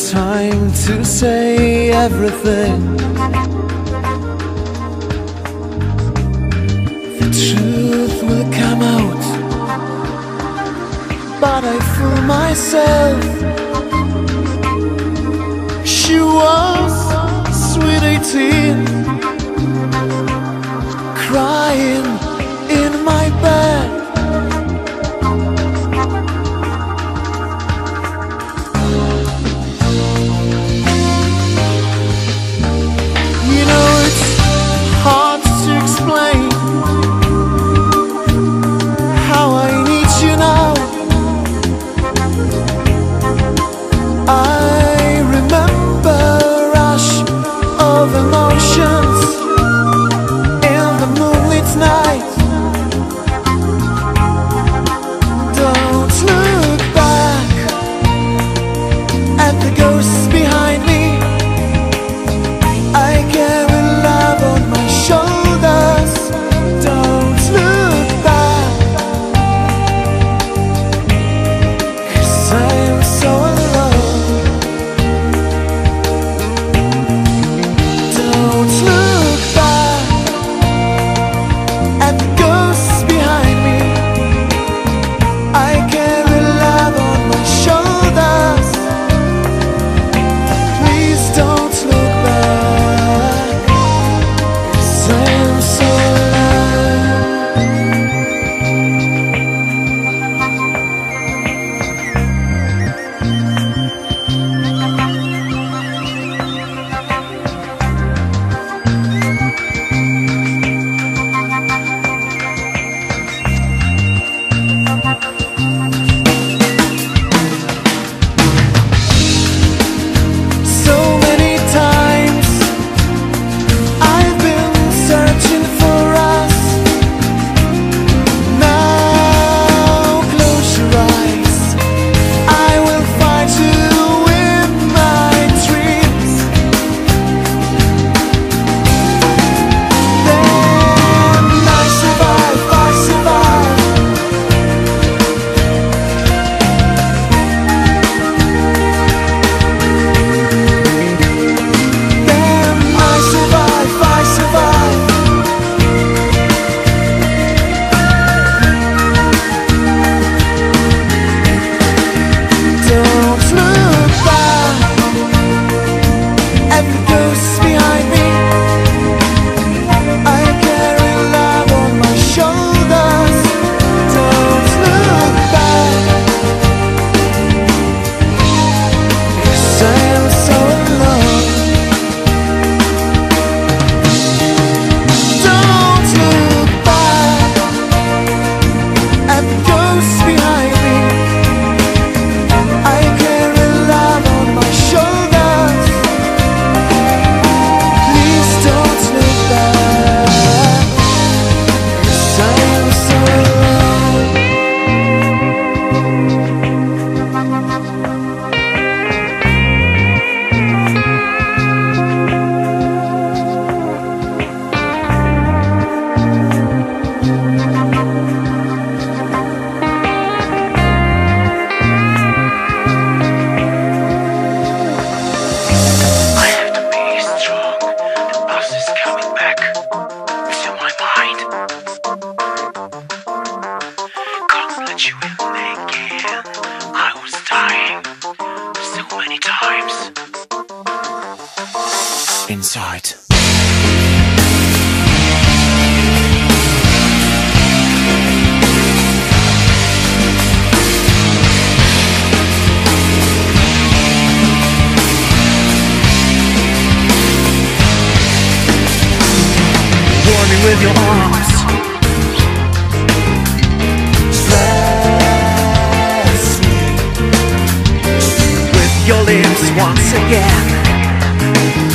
time to say everything. The truth will come out, but I fool myself. She was sweet 18, crying in my bed. You know, it's hard to explain how I need you now. I remember a rush of emotions in the moonlit night. Don't look back at the ghosts behind me. I carry love on my shoulders. Don't look back, 'cause I'm so alone. Don't look back at the ghosts behind me. I carry love on my shoulders. Please don't look back, 'cause I'm so alone. So many times I've been searching for us. Now close your eyes, I will find you in my dreams. Then I survive, I survive. Then I survive, I survive. Don't look back at the ghosts behind me. I carry love on my shoulders. Don't look back, 'cause I'm so alone. Don't look back at the ghosts behind me. I carry love on my shoulders. Please don't look back, 'cause I'm so alone. I have to be strong. The bus is coming back. Fill my mind. Couldn't let you in again. I was dying so many times inside. Warm me with your arms. Bless me with your lips once again.